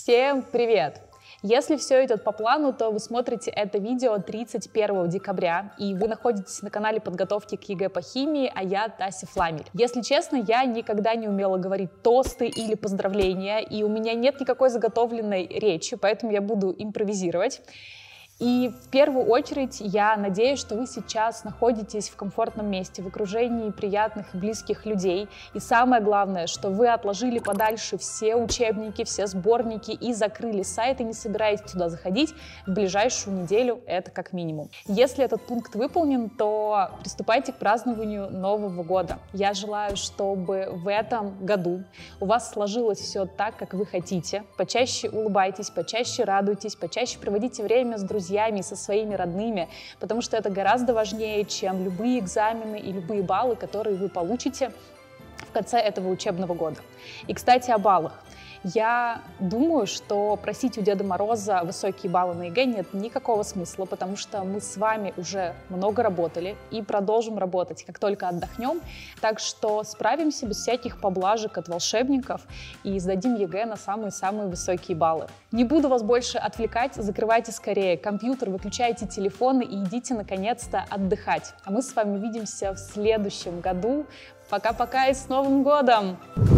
Всем привет! Если все идет по плану, то вы смотрите это видео 31 декабря, и вы находитесь на канале подготовки к ЕГЭ по химии, а я Тася Фламель. Если честно, я никогда не умела говорить тосты или поздравления, и у меня нет никакой заготовленной речи, поэтому я буду импровизировать. И в первую очередь я надеюсь, что вы сейчас находитесь в комфортном месте, в окружении приятных и близких людей. И самое главное, что вы отложили подальше все учебники, все сборники и закрыли сайт и не собираетесь туда заходить в ближайшую неделю, это как минимум. Если этот пункт выполнен, то приступайте к празднованию Нового года. Я желаю, чтобы в этом году у вас сложилось все так, как вы хотите. Почаще улыбайтесь, почаще радуйтесь, почаще проводите время с друзьями, со своими родными, потому что это гораздо важнее, чем любые экзамены и любые баллы, которые вы получите в конце этого учебного года. И, кстати, о баллах. Я думаю, что просить у Деда Мороза высокие баллы на ЕГЭ нет никакого смысла, потому что мы с вами уже много работали и продолжим работать, как только отдохнем. Так что справимся без всяких поблажек от волшебников и сдадим ЕГЭ на самые-самые высокие баллы. Не буду вас больше отвлекать, закрывайте скорее компьютер, выключайте телефоны и идите наконец-то отдыхать. А мы с вами увидимся в следующем году. Пока-пока и с Новым годом!